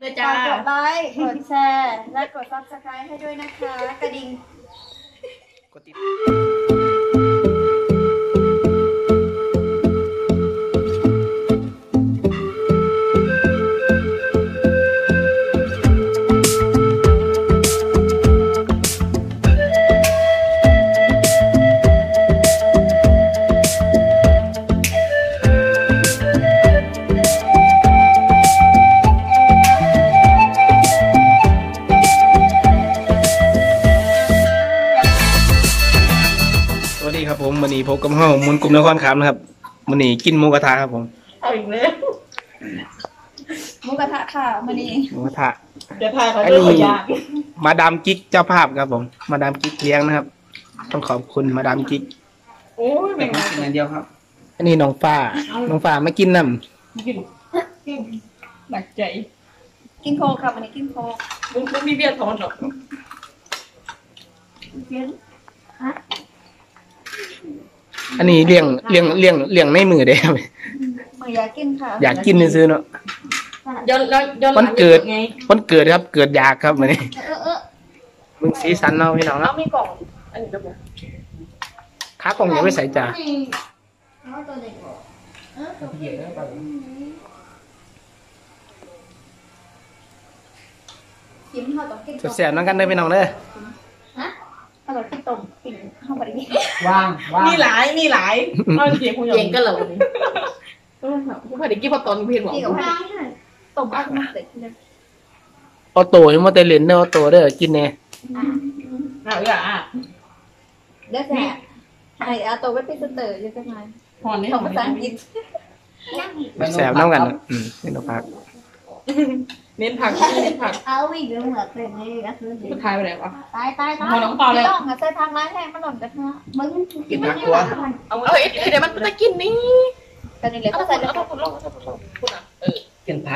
เลยจ้ากดไลค์กดแชร์และกด Subscribe ให้ด้วยนะคะกระดิ่งกดติดครับผมวันนี้พบกับห้องมุนกลุ่มนครขามนะครับวันนี้กินหมูกระทะครับผมเอาอีกแล้วหมูกระทะค่ะวันนี้หมูกระทะจะทายเขาด้วยยากมาดามกิ๊กเจ้าภาพครับผมมาดามกิ๊กเลี้ยงนะครับต้องขอบคุณมาดามกิ๊กโอ้ยเป็นงานเดียวครับอันนี้น้องฟ้าไม่กินน้ำกินหนักใจกินโคกครับวันนี้กินโคกมึงมีเบียร์ท้องหรอเบียร์ฮะอันนี้เลี้ยงในมือเด้ครับมืออยากกินค่ะอยากกินซื้อเนาะวันเกิดครับเกิดอยากครับวันนี้มึงสีสันเนาะพี่น้องเนาะมีกล่องอันนี้ด้วยค้ากล่องอย่าไปใส่จ่าแซ่บๆนั่งกันได้พี่น้องเด้ออร่อยที่ต้มปิ่งข้าวผัดนี่ว่างมีหลายเอาเสียงคุณยังก็เหรอวันนี้คุณผัดกี้พอตอนเพียนบอกต้มอัดมาเสร็จเลยออโต้ยังมาเตลินเด้อออโต้เด้อกินแน่เด้อแซ่ไอ้อาโต้เป็นพิเศษเยอะจังเลยหอนนี่ของภาษาอังกฤษแซ่บน้ำกันเป็นผักเน้นผักเอาวิ่งเรื่องเหมือนเป็นนี่ก็คือสุดท้ายไปไหนวะตายหอน้องเปล่าเลยต้องใส่ทางไม้แห้งมันหล่นกระทะมึงกินผักตัวเอาเดี๋ยวมันจะกินนี่กันนี่เลยก็ใส่แล้วคุณกินผัก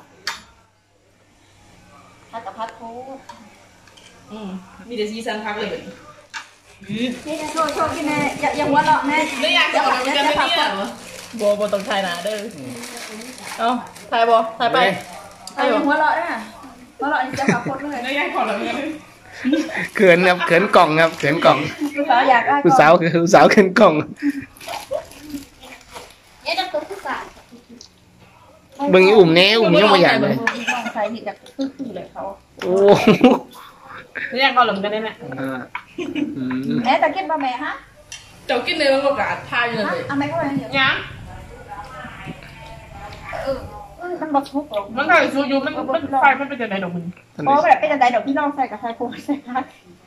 ผัดกับผัดโคมีแต่ซีซันพักเลยนี่โชว์กินแน่อย่าหัวเราะแน่ไม่อยากจะบอกจะไม่เนี่ยโบต้องถ่ายหนาเด้อเอาถ่ายไปหัวเราะนะหัวเราะนี่จะขับรถเลยไม่อยากขอเราเลยเขินครับเขินกล่องครับเขินกล่องผู้สาวอยากได้ผู้สาวคือผู้สาวเขินกล่องเนี่ยต้องตัวผู้สาวบึงอุ่มแน่อุ่มยังไม่อยากเลยใส่หินจากคือเลยเขาโอ้ไม่อยากขอหลงกันได้ไหมแม่แต่กินบะแม่ฮะเจ้ากินเลยมันก็กระทายเลยเอาไหมก็ไปเดี๋ยวยังมันบอกทุกข์หรอมันใส่ซูยูมันไฟมันเป็นยังไงดอกมึงเพราะแบบเป็นยังไงดอกพี่น้องใส่กับใส่โพใส่ค่ะ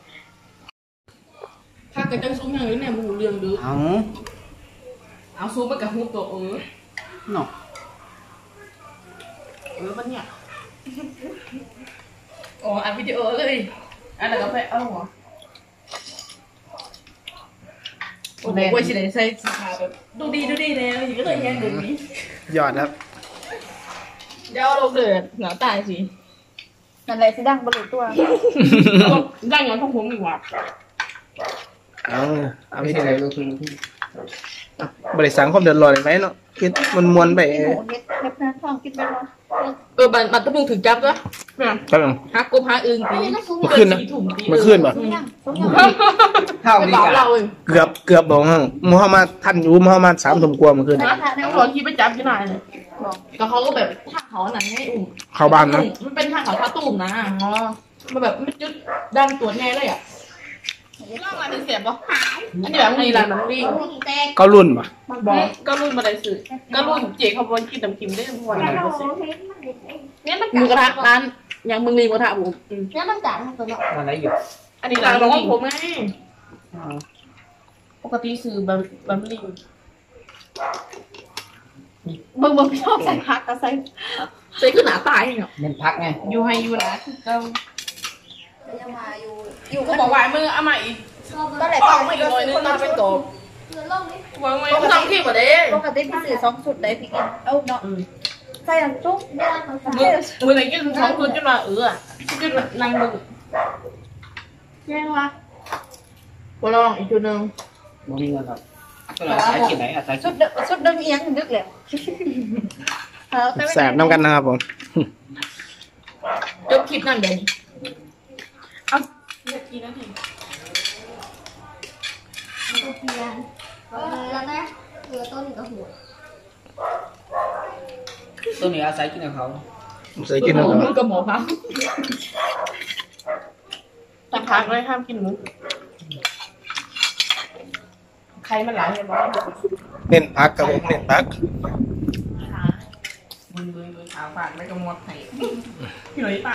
ถ้าเกิดจังซุ้มอย่างนี้เนี่ยมึงเรื่องดื้อเอาซูไปกับฮุบตัวเนาะมันเนี่ยอ๋ออัดวิดีโอเลยอันนั้นก็ไปเอาหัวโอ้โหว่าสิไหนใส่สีขาวแบบดูดีเนี่ยอย่างก็เลยแย่งดูนี้ยอดครับเดี๋ยวเราเดือดหนาตายสินั่นแหละสิดังบรรลุตัวดังอย่างของผมดีกว่าเอาไม่ได้เลยบริษัทความเดือดร้อนไหมเนาะคิดมันมวนไปเฮ็ดนะท้องกินไปแล้วบัตรต้องถึงจับด้วยฮักกบฮักอึ่งตีมาขึ้นนะมาขึ้นป่ะเท่านี้เกือบบอกฮะมูฮัมหมัดท่านอยู่มูฮัมหมัด3 ทุ่มกว่ามาขึ้นขอคิดไปจับที่ไหนเลยก็เขาก็แบบท่าเขาหนังให้อุ่มเขาบ้านนะมันเป็นท่าเขาท่าตุ่มนะมันแบบไม่จุดดันตัวแน่เลยอ่ะล่างมาเป็นเสียบป่ะอันนี้แบบนี้แหละมันวิ่งก็รุ่นป่ะบอกก็รุ่นมาได้สื่อก็รุ่นเจ๊เขาบอกกินน้ำกิมได้ทั้งวันเนี่ยมันมือกระทะร้านอย่างมึงรีกระทะผมเนี่ยมันจ่ายตัวเนาะอะไรอยู่อันนี้ร้านของผมไงปกติสื่อแบบลิงมึงชอบใส่ผักก็ใส่คือหนาตายเหรอเป็นพักไงอยู่ให้อยู่นะก็ยังมาอยู่ก็บอกว่ามือเอาใหม่ก็เลยต้องไม่อีกหน่อยนึงต้องเป็นกบต้องทำขี้กว่าเด้ปกติพี่สื่อ2 สุดได้พี่กินเอาเนาะใส่จุ๊บมือไหนกิน2 สุดจนว่าจนนั่งมึงแย่งวะก็ลองอีกชุดนึงมึงมีเงินครับก็เราใช้กี่ไหนอ่ะใช้ชุดดึงเอียงดึกแล้วแสบน้ำกันนะครับผมจบคลิปนั่นเดี๋ยวนี้เอากี่นาทีตัวเพียนแล้วนะเรือต้นกับหัวตัวนี้อาศัยกินกับเขาใส่กินแล้วหมูกับหมูครับแต่พักเลยห้ามกินหมูใครมันหลายเลยบอกเน้นพักครับผมเน้นพักมือขาวฝากไม่กระมวดไข่พี่หน่อยปัง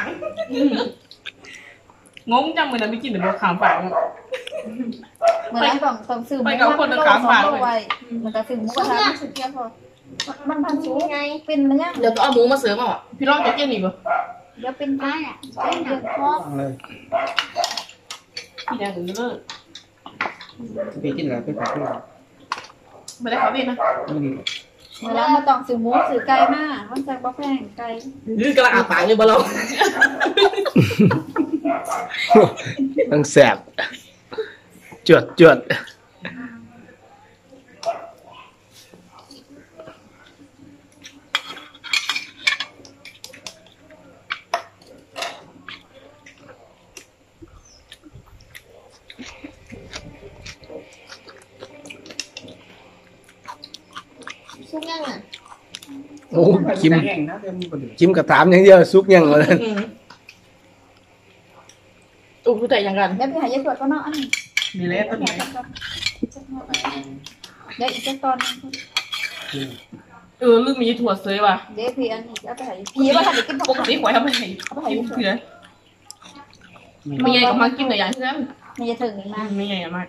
งงจังเลยนะไม่กินแต่ขาวฝากเหมือนนั้นต้องซื้อหมูไปกับคนละขาฝากเลยไว้มันก็ซื้อหมูกระทะสุดเพียงพอมันพันสูงไงเป็นเนื้อเดี๋ยวเอาหมูมาเสริมอ่ะพี่ลองจะกินอีกป่ะเดี๋ยวเป็นได้อ่ะเป็นเดือดคอฟังเลยพี่ยังอื่นเลิกพี่กินอะไรไปผักด้วยไม่ได้ขอเวียนนะเวลามาต้องซื้อหมูซื้อไก่มามันจะบ่แพงไก่ยืดกระอาปากเลยบ่เราต้องแสบจวดซุกยังอ่ะโอ้คิมแห้งนะเดี๋ยวมีประเดี๋ยวคิมกระถามอย่างเดียวซุกยังเลยอู้ผู้แต่ยังกันเดี๋ยวไปหายายตรวจก็เนาะอันนี้มีเล็บต้นไหนเดี๋ยวอีกสักตอนนึงลืมมีถั่วเซยว่ะเดี๋ยวพี่อันนี้เอาไปหายพี่ว่าถ้าเด็กกินปกติหวยทำไมกินเถื่อนไม่ใหญ่กับมากินแต่อย่างที่นั้นมันจะถึงนี่มาไม่ใหญ่มาก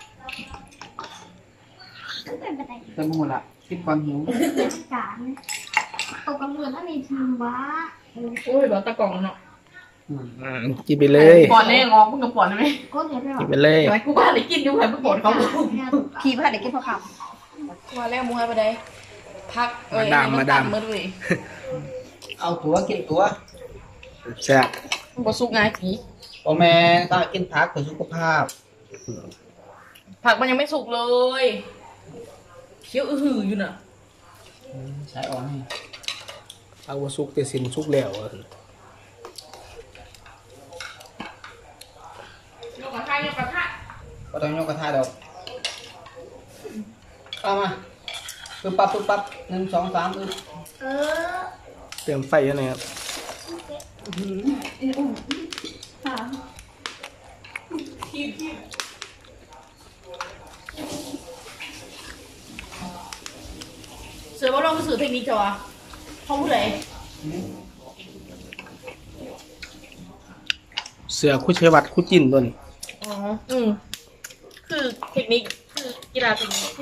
เต็มหมดละกินความหิวการตกกำเนิดอันนี้ถือว่าโอ้ยแบบตะกล่องเนาะกินไปเลยปอนแน่งอมึงกับปอนได้ไหมก็เดี๋ยวไปหรกิอนไปเลยทำไมกูบ้าเลยกินอยู่ใครไปปอนเขาพี่ว่าเด็กกินพอคมาแล้วมึงให้ไปได้พักเมื่อเลยเอาตัวกินตัวแซ่บบ่สุกง่ายผีพ่อแม่ต้องกินผักเพื่อสุขภาพผักมันยังไม่สุกเลยเคี้ยวอื้อหืออยู่น่ะใช้อ่อนให้เอาว่าซุกแต่สินซุกแล้วอะยกกระทะยกกระทะก็ต้องยกกระทะดอกเอามาปึ๊บปั๊บ1 2 3ปึ๊บำเออเตรียมไฟยังไงครับเสือว่าลองสื่อเทคนิคจ้ะเขาพูดอะไรเสือคุชวัตคุจินตัวนี้อ๋อคือเทคนิคคือกีฬาเทคนิค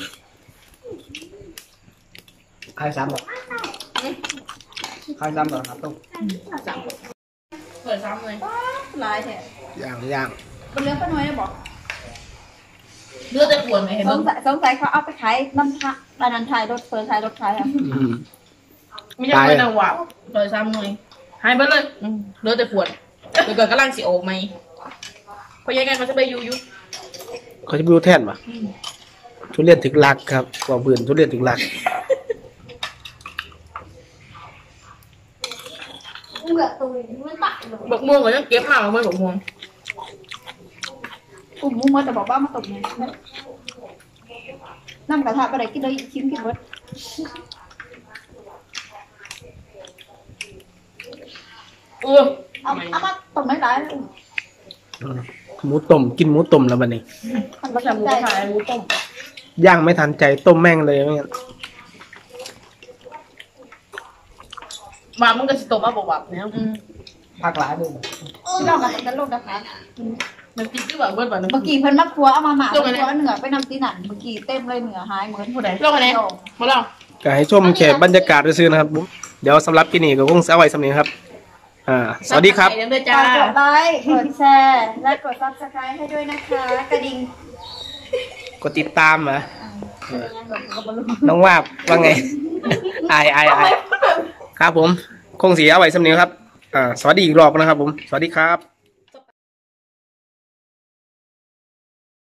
ใครซ้ำหรอใครซ้ำหรอครับต้องสามเปิดซ้ำเลยลายแท้ย่างเป็นเรื่องป้าน้อยได้บอกเลือดจะปวดไหมเห็นสไหมงสัยเขาเอาไปขายน้ำพระดานันทายรถเปิดขายรถขายครับไม่ใช่เป็นนางหวาเปิดซ้ำเลยหายไปเลยเลือดจะปวดเดี๋ยวก่อนกำลังสิโอกไหมเพราะยังไงมันจะไปยูเขาจะไปดูแท่นปะทุเรียนถึงรักครับกว่าเบื่อทุเรียนถึงรักเบื่อตุยมันตัดเลยบอกม่วงก็ยังเก็บมาไม่บอกม่วงกลุ่มมุ่งมันแต่บอกว่ามาตกไงน้ำกระทะไปไหนกินเลยชิ้นกินเบิด เอามาตกไม่ได้เลยหมูต้มกินหมูต้มแล้วบัดนี้มันก็ก็จะหมูใจขายหมูต้มย่างไม่ทันใจต้มแม่งเลยไม่งั้นมามึงก็สิตบมาบอกว่าเนี่ยผักหลายด้วยลองกันลงนะคะมันกินคือแบบเบิดแบบนึงเมื่อกี้เพิ่นมาครัวเอามาหมาครัวเหนือไปนำตีหนันเมื่อกี้เต็มเลยเหนือหายเหมือนผู้ใดลงอะไรมาลองก็ให้ชมแค่บรรยากาศซื่อๆนะครับผมเดี๋ยวสำหรับที่นี่ก็คงเอาไว้สำนี้ครับสวัสดีครับเดี๋ยวจ้ากดไลค์กดแชร์และกด Subscribe ให้ด้วยนะคะกระดิ่งกดติดตามเหรอน้องว่าไงอายครับผมคงเสียเอาไว้สำนี้ครับสวัสดีอีกรอบนะครับผมสวัสดีครับ